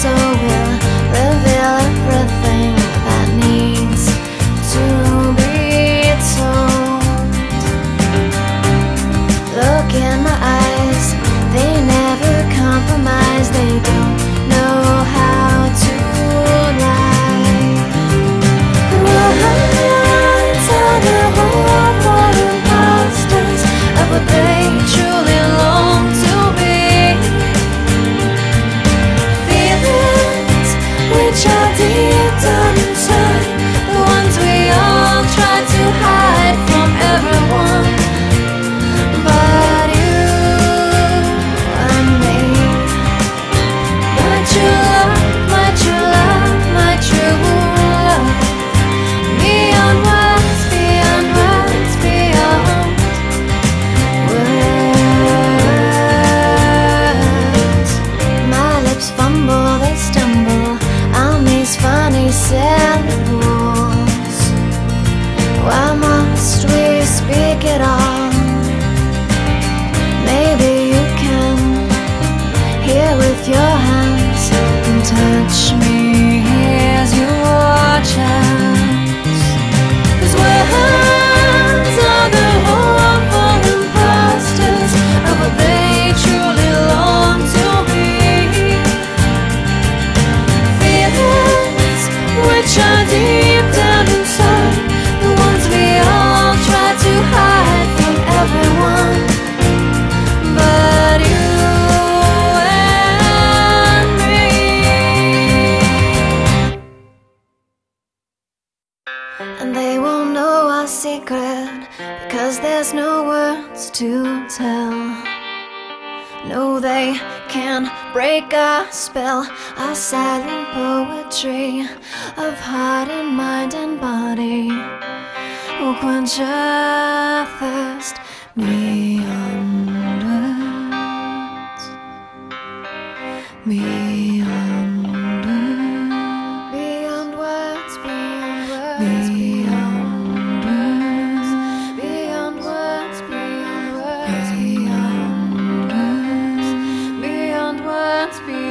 so we'll reveal everything that needs to be told. Look in my eyes, they never compromise, they don't know how to lie. Words are the whole for imposters of what they truly long to be. Feelings which are deep down inside, the ones we all try to hide from everyone but you and me. My true love, my true love, my true love. Beyond words, beyond words, beyond words. My lips fumble, they stumble on these funny syllables. Why must we speak it all? Maybe you can hear with your hands and touch me. Here's your chance. 'Cause words are the hopeful imposters of what they truly long to be. Feelings which are deep down inside, the ones we all try to hide from everyone but you and me. And they won't know our secret because there's no words to tell. No, they can't break our spell, our silent poetry of heart and mind and body will quench our thirst beyond words, beyond words, beyond words, beyond words, beyond words, beyond words, beyond words, beyond words, beyond words, beyond